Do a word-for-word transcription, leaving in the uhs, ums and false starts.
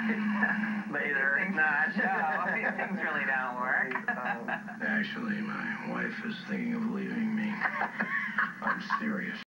Later. Not. No, these things really don't work. Actually, my wife is thinking of leaving me. I'm serious.